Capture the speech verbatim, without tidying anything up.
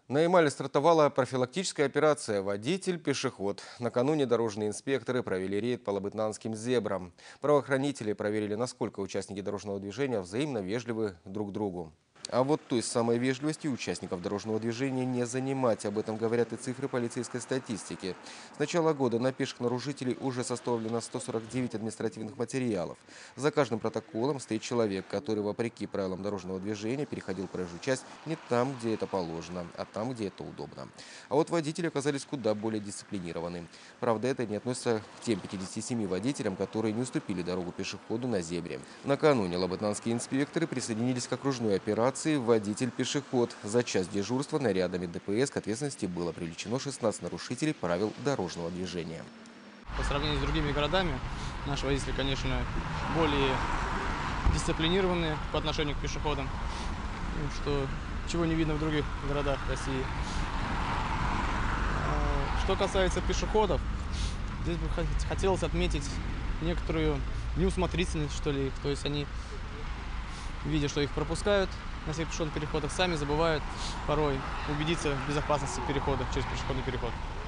На Ямале стартовала профилактическая операция «Водитель-пешеход». Накануне дорожные инспекторы провели рейд по лабытнанским зебрам. Правоохранители проверили, насколько участники дорожного движения взаимно вежливы друг к другу. А вот той самой вежливости участников дорожного движения не занимать. Об этом говорят и цифры полицейской статистики. С начала года на пеших нарушителей уже составлено сто сорок девять административных материалов. За каждым протоколом стоит человек, который, вопреки правилам дорожного движения, переходил проезжую часть не там, где это положено, а там, где это удобно. А вот водители оказались куда более дисциплинированы. Правда, это не относится к тем пятидесяти семи водителям, которые не уступили дорогу пешеходу на зебре. Накануне лабытнанские инспекторы присоединились к окружной операции «Водитель-пешеход». За час дежурства нарядами ДПС к ответственности было привлечено шестнадцать нарушителей правил дорожного движения. По сравнению с другими городами, наши водители, конечно, более дисциплинированные по отношению к пешеходам, что, чего не видно в других городах России. Что касается пешеходов, здесь бы хотелось отметить некоторую неусмотрительность, что ли. То есть они, видя, что их пропускают на всех пешеходных переходах, сами забывают порой убедиться в безопасности перехода через пешеходный переход.